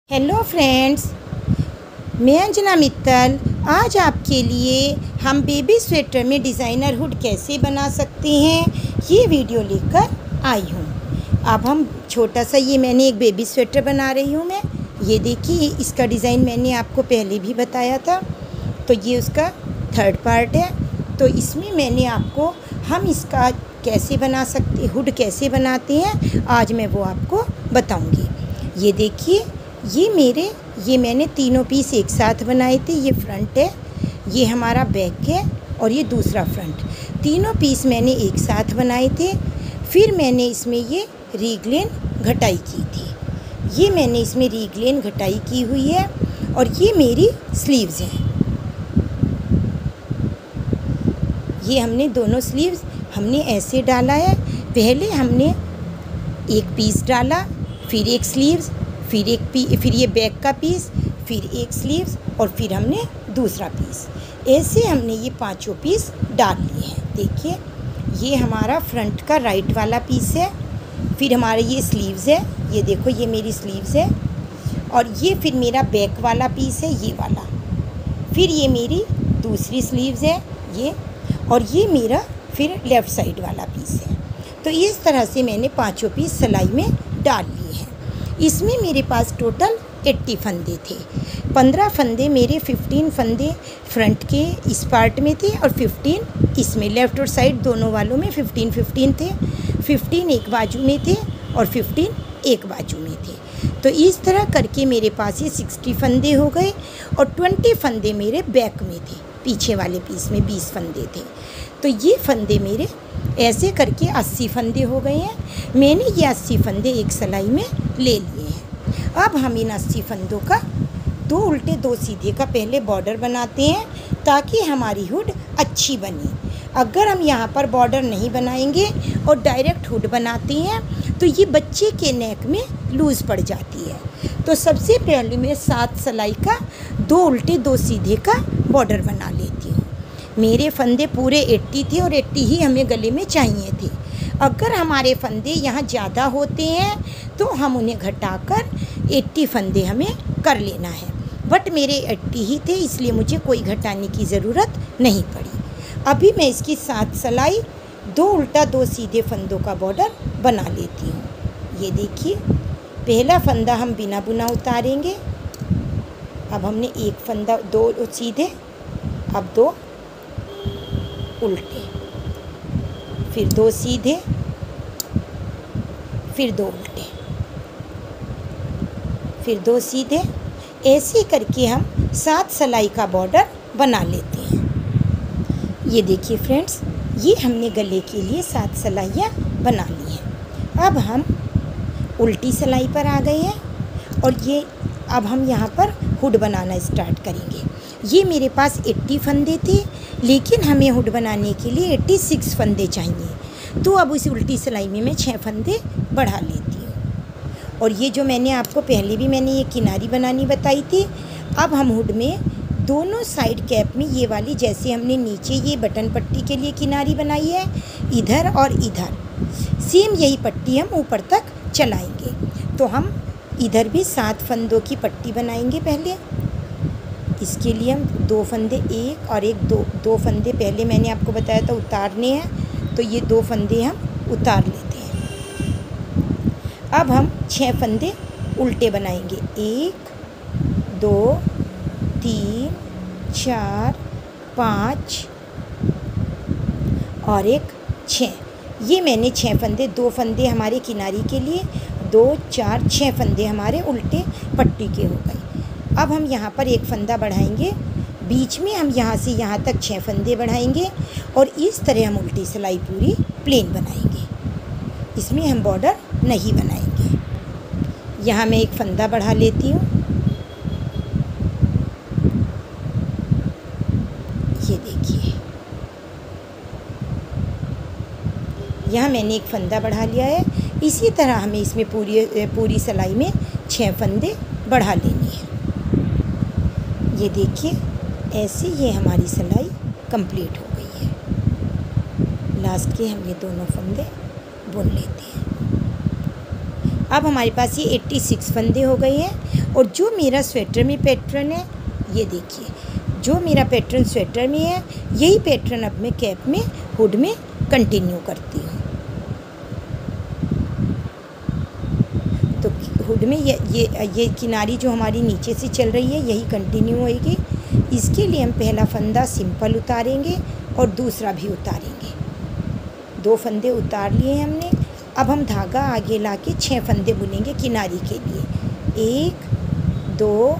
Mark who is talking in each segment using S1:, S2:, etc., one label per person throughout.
S1: Hello friends, मैं अंजना मित्तल। आज आपके लिए हम बेबी स्वेटर में डिज़ाइनर हुड कैसे बना सकते हैं ये वीडियो लेकर आई हूँ। अब हम छोटा सा मैंने एक बेबी स्वेटर बना रही हूँ मैं। ये देखिए, इसका डिज़ाइन मैंने आपको पहले भी बताया था। तो ये उसका थर्ड पार्ट है। तो इसमें मैंने आपको हम इसका कैसे बना सकते, हुड कैसे बनाते हैं, आज मैं वो आपको बताऊँगी। ये देखिए, ये मैंने तीनों पीस एक साथ बनाए थे। ये फ्रंट है, ये हमारा बैक है और ये दूसरा फ्रंट। तीनों पीस मैंने एक साथ बनाए थे। फिर मैंने इसमें ये रीग्लेन घटाई की थी। ये मैंने इसमें रीग्लेन घटाई की हुई है और ये मेरी स्लीव्स हैं। ये हमने दोनों स्लीव्स हमने ऐसे डाला है। पहले हमने एक पीस डाला, फिर एक स्लीव्स, फिर ये बैक का पीस, फिर एक स्लीव्स और फिर हमने दूसरा पीस। ऐसे हमने ये पांचों पीस डाल लिए हैं। देखिए, ये हमारा फ्रंट का राइट वाला पीस है। फिर हमारा ये स्लीव्स है, ये देखो ये मेरी स्लीव्स है। और ये फिर मेरा बैक वाला पीस है, ये वाला। फिर ये मेरी दूसरी स्लीव्स है ये, और ये मेरा फिर लेफ़्ट साइड वाला पीस है। तो इस तरह से मैंने पांचों पीस सिलाई में डाल लिए हैं। इसमें मेरे पास टोटल 80 फंदे थे। 15 फंदे मेरे 15 फंदे फ्रंट के इस पार्ट में थे और 15 इसमें, लेफ़्ट और साइड दोनों वालों में 15 थे। 15 एक बाजू में थे और 15 एक बाजू में थे। तो इस तरह करके मेरे पास ये 60 फंदे हो गए और 20 फंदे मेरे बैक में थे। पीछे वाले पीस में 20 फंदे थे। तो ये फंदे मेरे ऐसे करके 80 फंदे हो गए हैं। मैंने ये 80 फंदे एक सिलाई में ले लिए हैं। अब हम इन 80 फंदों का 2 उल्टे 2 सीधे का पहले बॉर्डर बनाते हैं ताकि हमारी हुड अच्छी बने। अगर हम यहाँ पर बॉर्डर नहीं बनाएंगे और डायरेक्ट हुड बनाते हैं तो ये बच्चे के नेक में लूज़ पड़ जाती है। तो सबसे पहले मैं 7 सिलाई का 2 उल्टे 2 सीधे का बॉर्डर बना लेती हूँ। मेरे फंदे पूरे 80 थे और 80 ही हमें गले में चाहिए थे। अगर हमारे फंदे यहाँ ज़्यादा होते हैं तो हम उन्हें घटाकर 80 फंदे हमें कर लेना है। बट मेरे 80 ही थे, इसलिए मुझे कोई घटाने की ज़रूरत नहीं पड़ी। अभी मैं इसकी 7 सिलाई 2 उल्टा 2 सीधे फंदों का बॉर्डर बना लेती हूँ। ये देखिए, पहला फंदा हम बिना बुना उतारेंगे। अब हमने एक फंदा 2 सीधे, अब 2 उल्टे, फिर 2 सीधे, फिर 2 उल्टे, फिर 2 सीधे। ऐसे करके हम 7 सिलाई का बॉर्डर बना लेते हैं। ये देखिए फ्रेंड्स, ये हमने गले के लिए 7 सिलाइयाँ बना ली हैं। अब हम उल्टी सिलाई पर आ गए हैं और ये अब हम यहाँ पर हुड बनाना स्टार्ट करेंगे। ये मेरे पास 80 फंदे थे, लेकिन हमें हुड बनाने के लिए 86 फंदे चाहिए। तो अब उस उल्टी सिलाई में मैं 6 फंदे बढ़ा लेती हूँ। और ये जो मैंने आपको पहले भी मैंने ये किनारी बनानी बताई थी। अब हम हुड में दोनों साइड कैप में ये वाली, जैसे हमने नीचे ये बटन पट्टी के लिए किनारी बनाई है, इधर और इधर सेम यही पट्टी हम ऊपर तक चलाएंगे। तो हम इधर भी 7 फंदों की पट्टी बनाएंगे पहले। इसके लिए हम 2 फंदे, एक और एक, 2 फंदे पहले मैंने आपको बताया था उतारने हैं। तो ये 2 फंदे हम उतार लेते हैं। अब हम 6 फंदे उल्टे बनाएंगे। 1 2 3 4 5 और एक 6। ये मैंने 6 फंदे, 2 फंदे हमारे किनारी के लिए, 2 4 6 फंदे हमारे उल्टे पट्टी के हो गए। अब हम यहाँ पर एक फंदा बढ़ाएंगे, बीच में हम यहाँ से यहाँ तक 6 फंदे बढ़ाएंगे और इस तरह हम उल्टी सिलाई पूरी प्लेन बनाएंगे। इसमें हम बॉर्डर नहीं बनाएंगे। यहाँ मैं एक फंदा बढ़ा लेती हूँ। ये देखिए, यहाँ मैंने एक फंदा बढ़ा लिया है। इसी तरह हमें इसमें पूरी सिलाई में 6 फंदे बढ़ा लेने हैं। ये देखिए, ऐसे ये हमारी सिलाई कंप्लीट हो गई है। लास्ट के हम ये दोनों फंदे बुन लेते हैं। अब हमारे पास ये 86 फंदे हो गए हैं। और जो मेरा स्वेटर में पैटर्न है, ये देखिए, जो मेरा पैटर्न स्वेटर में है, यही पैटर्न अब मैं कैप में, हुड में कंटिन्यू करती हूँ। तो हुड में ये किनारी जो हमारी नीचे से चल रही है, यही कंटिन्यू होएगी। इसके लिए हम पहला फंदा सिंपल उतारेंगे और दूसरा भी उतारेंगे। 2 फंदे उतार लिए हमने। अब हम धागा आगे लाके 6 फंदे बुनेंगे किनारी के लिए। 1 2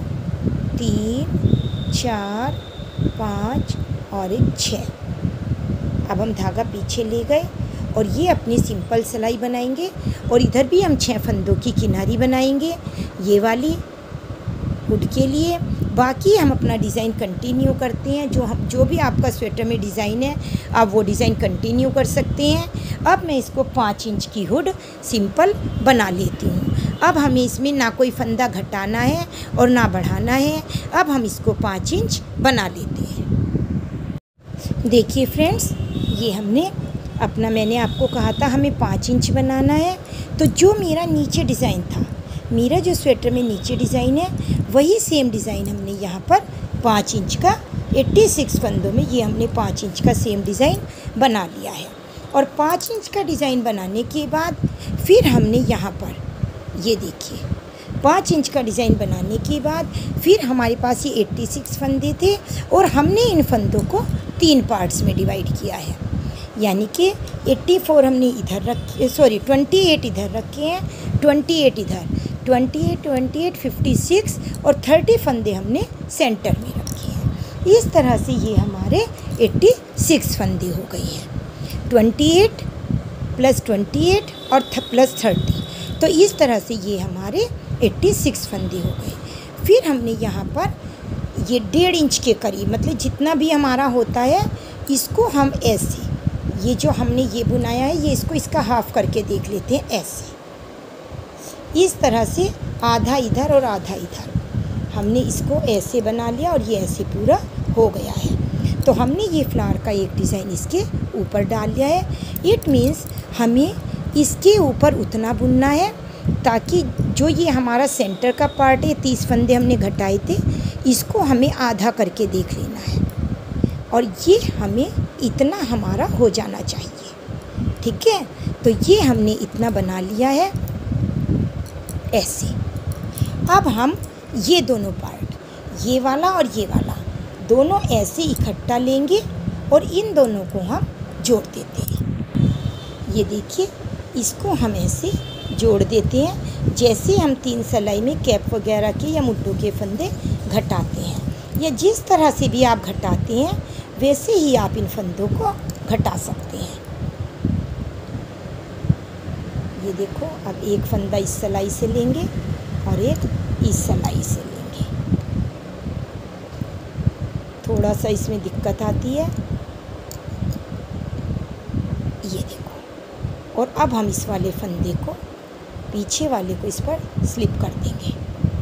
S1: 3 4 5 और एक 6। अब हम धागा पीछे ले गए और ये अपनी सिंपल सिलाई बनाएंगे। और इधर भी हम 6 फंदों की किनारी बनाएंगे, ये वाली हुड के लिए। बाकी हम अपना डिज़ाइन कंटिन्यू करते हैं। जो भी आपका स्वेटर में डिज़ाइन है, आप वो डिज़ाइन कंटिन्यू कर सकते हैं। अब मैं इसको 5 इंच की हुड सिंपल बना लेती हूँ। अब हमें इसमें ना कोई फंदा घटाना है और ना बढ़ाना है। अब हम इसको 5 इंच बना लेते हैं। देखिए फ्रेंड्स, ये हमने अपना, मैंने आपको कहा था हमें 5 इंच बनाना है। तो जो मेरा नीचे डिज़ाइन था, मेरा जो स्वेटर में नीचे डिज़ाइन है, वही सेम डिज़ाइन हमने यहाँ पर 5 इंच का 86 फंदों में ये हमने 5 इंच का सेम डिज़ाइन बना लिया है। और 5 इंच का डिज़ाइन बनाने के बाद फिर हमने यहाँ पर, ये देखिए, 5 इंच का डिज़ाइन बनाने के बाद फिर हमारे पास ये 86 फंदे थे और हमने इन फंदों को 3 पार्ट्स में डिवाइड किया है। यानी कि 84 हमने इधर रखे, 28 इधर रखे हैं, 28 इधर, 28, 56 और 30 फंदे हमने सेंटर में रखे हैं। इस तरह से ये हमारे 86 फंदे हो गए हैं। 28 + 28 और +30, तो इस तरह से ये हमारे 86 फंदे हो गए। फिर हमने यहाँ पर ये 1.5 इंच के करीब, मतलब जितना भी हमारा होता है, इसको हम ऐसे, ये जो हमने ये बुनाया है, ये इसको इसका हाफ करके देख लेते हैं। ऐसे इस तरह से आधा इधर और आधा इधर हमने इसको ऐसे बना लिया और ये ऐसे पूरा हो गया है। तो हमने ये फ्लावर का एक डिज़ाइन इसके ऊपर डाल लिया है। इट मीन्स हमें इसके ऊपर उतना बुनना है ताकि जो ये हमारा सेंटर का पार्ट है, 30 फंदे हमने घटाए थे, इसको हमें आधा करके देख लेना है। और ये हमें इतना हमारा हो जाना चाहिए, ठीक है। तो ये हमने इतना बना लिया है ऐसे। अब हम ये दोनों पार्ट, ये वाला और ये वाला, दोनों ऐसे इकट्ठा लेंगे और इन दोनों को हम जोड़ देते हैं। ये देखिए, इसको हम ऐसे जोड़ देते हैं जैसे हम 3 सिलाई में कैप वगैरह के या मुड्ढों के फंदे घटाते हैं, या जिस तरह से भी आप घटाते हैं वैसे ही आप इन फंदों को घटा सकते हैं। ये देखो, अब एक फंदा इस सिलाई से लेंगे और एक इस सिलाई से लेंगे। थोड़ा सा इसमें दिक्कत आती है, ये देखो। और अब हम इस वाले फंदे को, पीछे वाले को इस पर स्लिप कर देंगे।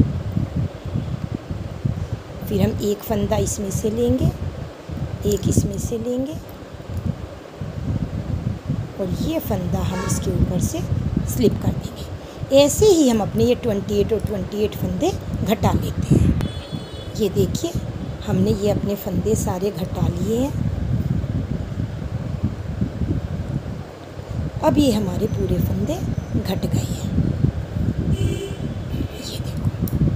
S1: फिर हम एक फंदा इसमें से लेंगे, एक इसमें से लेंगे और ये फंदा हम इसके ऊपर से स्लिप कर देंगे। ऐसे ही हम अपने ये 28 और 28 फंदे घटा लेते हैं। ये देखिए, हमने ये अपने फंदे सारे घटा लिए हैं। अब ये हमारे पूरे फंदे घट गए हैं। ये देखो,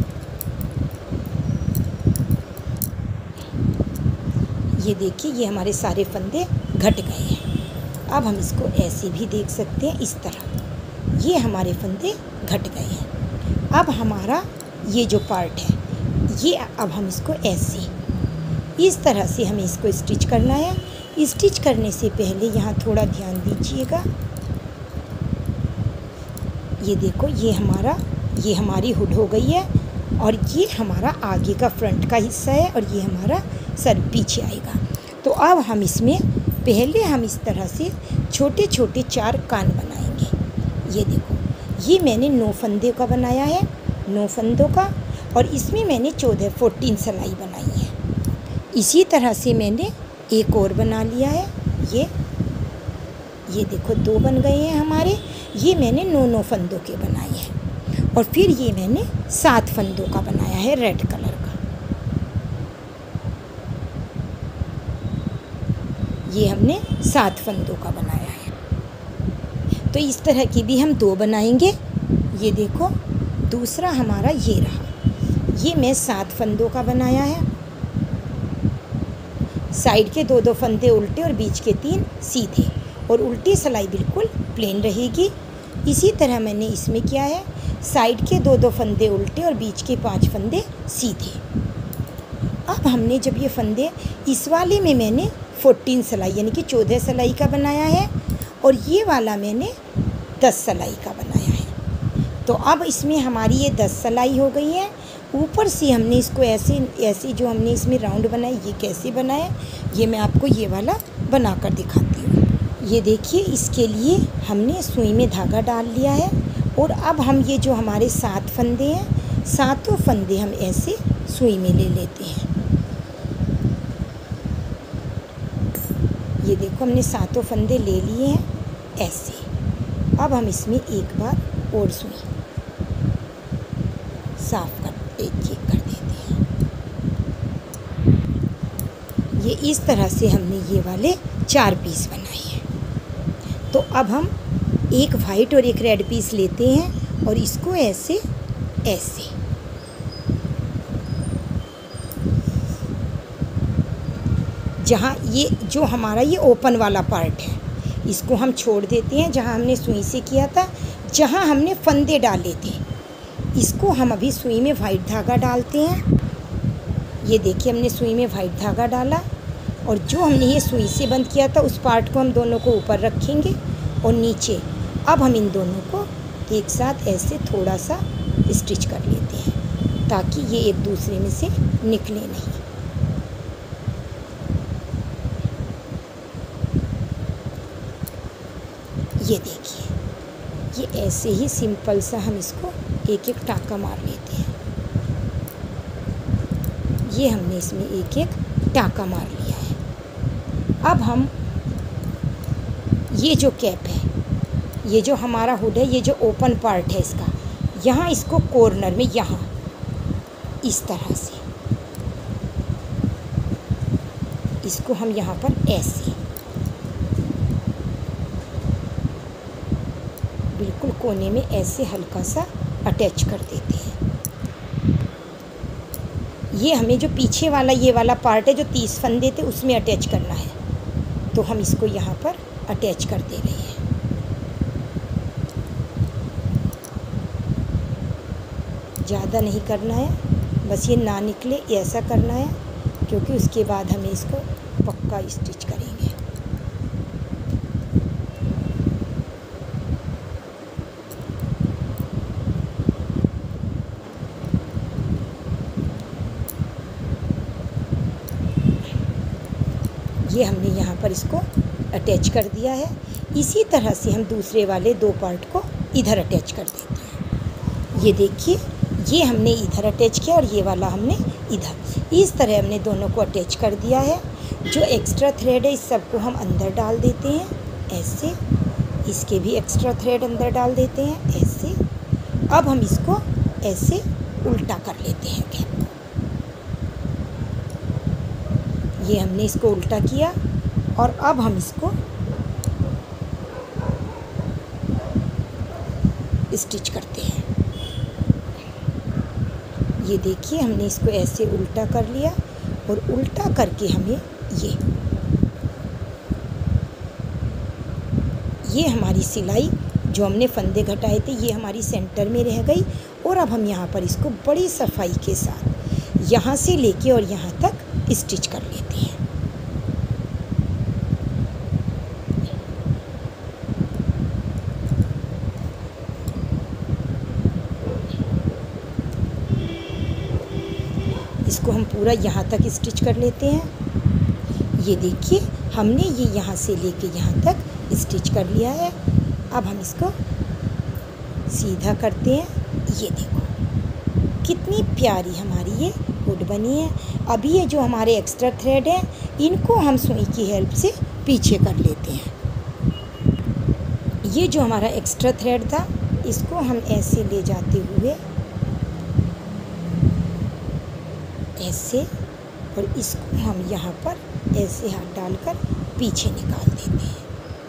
S1: ये देखिए, ये हमारे सारे फंदे घट गए हैं। अब हम इसको ऐसे भी देख सकते हैं, इस तरह ये हमारे फंदे घट गए हैं। अब हमारा ये जो पार्ट है, ये अब हम इसको ऐसे, इस तरह से हमें इसको स्टिच करना है। स्टिच करने से पहले यहाँ थोड़ा ध्यान दीजिएगा। ये देखो, ये हमारी हुड हो गई है और ये हमारा आगे का फ्रंट का हिस्सा है और ये हमारा सर पीछे आएगा। तो अब हम इसमें पहले हम इस तरह से छोटे छोटे 4 कान बनाएंगे। ये देखो, ये मैंने 9 फंदे का बनाया है, 9 फंदों का, और इसमें मैंने 14 सिलाई बनाई है। इसी तरह से मैंने एक और बना लिया है। ये देखो, 2 बन गए हैं हमारे। ये मैंने 9 फंदों के बनाए हैं। और फिर ये मैंने 7 फंदों का बनाया है रेड कलर का। ये हमने 7 फंदों का बनाया है। तो इस तरह की भी हम 2 बनाएंगे। ये देखो दूसरा हमारा ये रहा, ये मैं 7 फंदों का बनाया है। साइड के 2-2 फंदे उल्टे और बीच के 3 सीधे, और उल्टी सिलाई बिल्कुल प्लेन रहेगी। इसी तरह मैंने इसमें किया है, साइड के 2-2 फंदे उल्टे और बीच के 5 फंदे सीधे। अब हमने जब ये फंदे, इस वाले में मैंने 14 सिलाई यानी कि 14 सिलाई का बनाया है, और ये वाला मैंने 10 सिलाई का बनाया है। तो अब इसमें हमारी ये 10 सिलाई हो गई है। ऊपर से हमने इसको ऐसे जो हमने इसमें राउंड बनाए, ये कैसे बनाए ये मैं आपको ये वाला बना कर दिखाती हूँ। ये देखिए, इसके लिए हमने सुई में धागा डाल लिया है, और अब हम ये जो हमारे 7 फंदे हैं, 7 फंदे हम ऐसे सुई में ले लेते हैं। ये देखो हमने 7 फंदे ले लिए हैं ऐसे। अब हम इसमें एक बार और सुई साफ कर देते हैं। ये इस तरह से हमने ये वाले 4 पीस बनाए हैं। तो अब हम एक वाइट और एक रेड पीस लेते हैं और इसको ऐसे जहाँ ये जो हमारा ये ओपन वाला पार्ट है, इसको हम छोड़ देते हैं जहाँ हमने सुई से किया था, जहाँ हमने फंदे डाले थे। इसको हम अभी सुई में वाइट धागा डालते हैं। ये देखिए हमने सुई में वाइट धागा डाला, और जो हमने ये सुई से बंद किया था उस पार्ट को हम दोनों को ऊपर रखेंगे और नीचे। अब हम इन दोनों को एक साथ ऐसे थोड़ा सा स्टिच कर लेते हैं ताकि ये एक दूसरे में से निकले नहीं। ये देखिए, ये ऐसे ही सिंपल सा हम इसको एक एक टाँका मार लेते हैं। ये हमने इसमें एक एक टाँका मार लिया है। अब हम ये जो कैप है, ये जो हमारा हुड है, ये जो ओपन पार्ट है इसका, यहाँ इसको कॉर्नर में यहाँ इस तरह से इसको हम यहाँ पर ऐसे बिल्कुल कोने में ऐसे हल्का सा अटैच कर देते हैं। ये हमें जो पीछे वाला ये वाला पार्ट है जो 30 फंदे थे उसमें अटैच करना है, तो हम इसको यहाँ पर अटैच कर दे रहे हैं। ज़्यादा नहीं करना है, बस ये ना निकले ऐसा करना है, क्योंकि उसके बाद हमें इसको पक्का स्टिच करेंगे। ये हमने यहाँ पर इसको अटैच कर दिया है। इसी तरह से हम दूसरे वाले 2 पार्ट को इधर अटैच कर देते हैं। ये देखिए, ये हमने इधर अटैच किया और ये वाला हमने इधर। इस तरह हमने दोनों को अटैच कर दिया है। जो एक्स्ट्रा थ्रेड है इस सबको हम अंदर डाल देते हैं ऐसे। इसके भी एक्स्ट्रा थ्रेड अंदर डाल देते हैं ऐसे। अब हम इसको ऐसे उल्टा कर लेते हैं कैप। ये हमने इसको उल्टा किया, और अब हम इसको स्टिच करते हैं। ये देखिए, हमने इसको ऐसे उल्टा कर लिया, और उल्टा करके हमें ये हमारी सिलाई जो हमने फंदे घटाए थे ये हमारी सेंटर में रह गई। और अब हम यहाँ पर इसको बड़ी सफाई के साथ यहाँ से लेके और यहाँ तक स्टिच कर लेते हैं। इसको हम पूरा यहाँ तक स्टिच कर लेते हैं। ये देखिए, हमने ये यहाँ से लेके यहाँ तक स्टिच कर लिया है। अब हम इसको सीधा करते हैं। ये देखो कितनी प्यारी हमारी ये हुड बनी है। अभी ये जो हमारे एक्स्ट्रा थ्रेड हैं इनको हम सुई की हेल्प से पीछे कर लेते हैं। ये जो हमारा एक्स्ट्रा थ्रेड था इसको हम ऐसे ले जाते हुए ऐसे, और इसको हम यहाँ पर ऐसे हाथ डालकर पीछे निकाल देते हैं।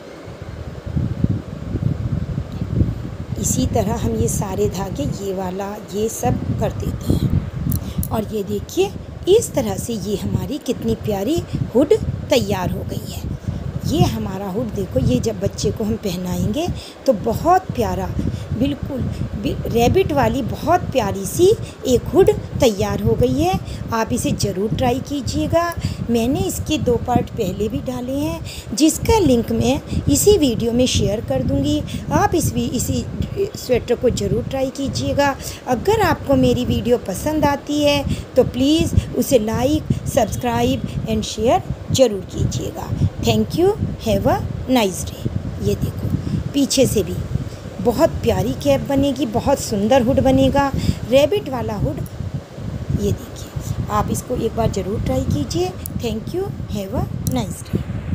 S1: इसी तरह हम ये सारे धागे, ये वाला, ये सब कर देते हैं। और ये देखिए इस तरह से ये हमारी कितनी प्यारी हुड तैयार हो गई है। ये हमारा हुड देखो, ये जब बच्चे को हम पहनाएंगे तो बहुत प्यारा, बिल्कुल रैबिट वाली बहुत प्यारी सी एक हुड तैयार हो गई है। आप इसे ज़रूर ट्राई कीजिएगा। मैंने इसके 2 पार्ट पहले भी डाले हैं, जिसका लिंक मैं इसी वीडियो में शेयर कर दूंगी। आप इसी स्वेटर को ज़रूर ट्राई कीजिएगा। अगर आपको मेरी वीडियो पसंद आती है तो प्लीज़ उसे लाइक, सब्सक्राइब एंड शेयर ज़रूर कीजिएगा। Thank you, have a nice day. ये देखो पीछे से भी बहुत प्यारी कैप बनेगी, बहुत सुंदर हुड बनेगा, रैबिट वाला हुड। ये देखिए, आप इसको एक बार ज़रूर ट्राई कीजिए। Thank you, have a nice day.